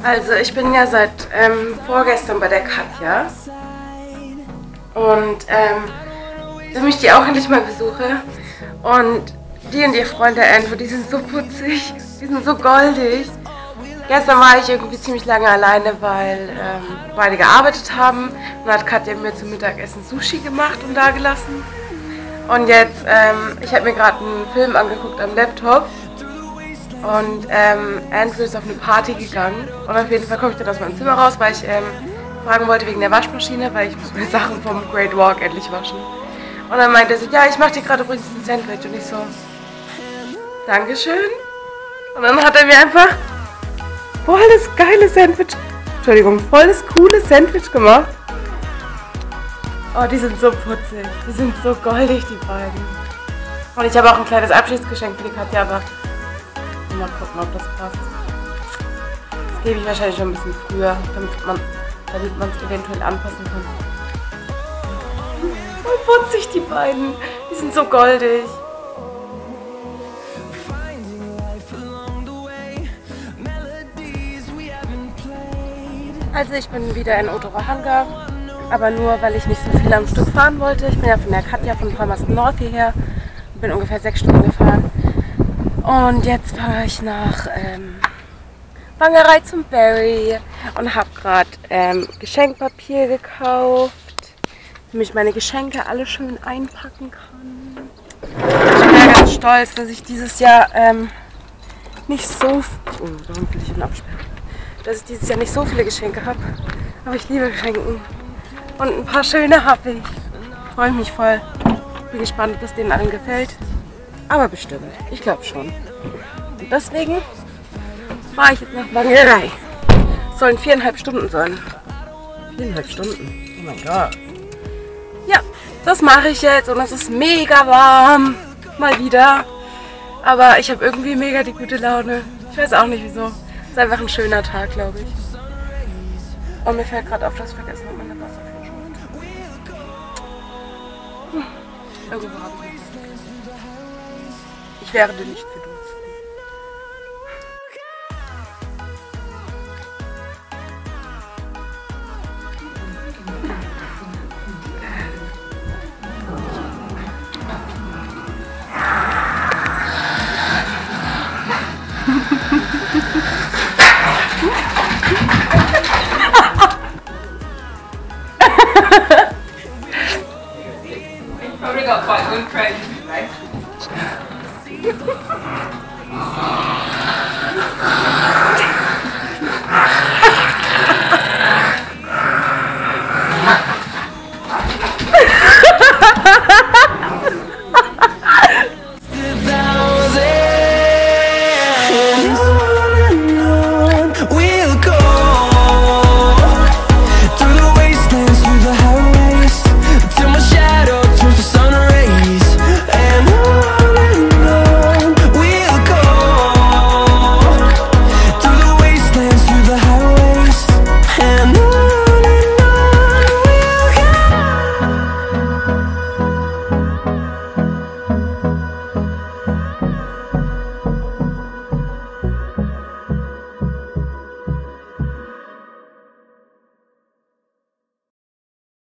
Also ich bin ja seit vorgestern bei der Katja und damit ich die auch endlich mal besuche. Und die und ihr Freund der Andrew, die sind so putzig, die sind so goldig. Gestern war ich irgendwie ziemlich lange alleine, weil beide gearbeitet haben. Und hat Katja mir zum Mittagessen Sushi gemacht und da gelassen. Und jetzt, ich habe mir gerade einen Film angeguckt am Laptop. Und Andrew ist auf eine Party gegangen. Und auf jeden Fall komme ich dann aus meinem Zimmer raus, weil ich fragen wollte wegen der Waschmaschine, weil ich muss meine Sachen vom Great Walk endlich waschen. Und dann meinte er so, ja, ich mache dir gerade übrigens ein Sandwich. Und ich so, Dankeschön. Und dann hat er mir einfach voll das geile Sandwich, Entschuldigung, voll das coole Sandwich gemacht. Oh, die sind so putzig, die sind so goldig, die beiden. Und ich habe auch ein kleines Abschiedsgeschenk für die Katja, aber mal gucken, ob das passt. Das gebe ich wahrscheinlich schon ein bisschen früher, damit man es eventuell anpassen kann. Voll putzig, die beiden. Die sind so goldig. Also ich bin wieder in Otorohanga, aber nur, weil ich nicht so viel am Stück fahren wollte. Ich bin ja von der Katja von Palmerston North hierher, bin ungefähr 6 Stunden gefahren. Und jetzt fahre ich nach Whangarei zum Barry und habe gerade Geschenkpapier gekauft, damit ich meine Geschenke alle schön einpacken kann. Ich bin ja ganz stolz, dass ich dieses Jahr nicht so... Oh, warum will ich ihn absperren? Dass ich dieses Jahr nicht so viele Geschenke habe. Aber ich liebe Geschenken. Und ein paar schöne habe ich. Freue mich voll. Bin gespannt, ob es denen allen gefällt. Aber bestimmt. Ich glaube schon. Und deswegen fahre ich jetzt nach Whangarei. Sollen 4,5 Stunden sein. 4,5 Stunden? Oh mein Gott. Ja, das mache ich jetzt. Und es ist mega warm. Mal wieder. Aber ich habe irgendwie mega die gute Laune. Ich weiß auch nicht wieso. Es ist einfach ein schöner Tag, glaube ich. Und mir fällt gerade auf, dass ich vergessen habe, meine Wasserflasche mit. Irgendwo habe ich nichts. Ich werde nicht verdursten. Probably got quite good credit, right?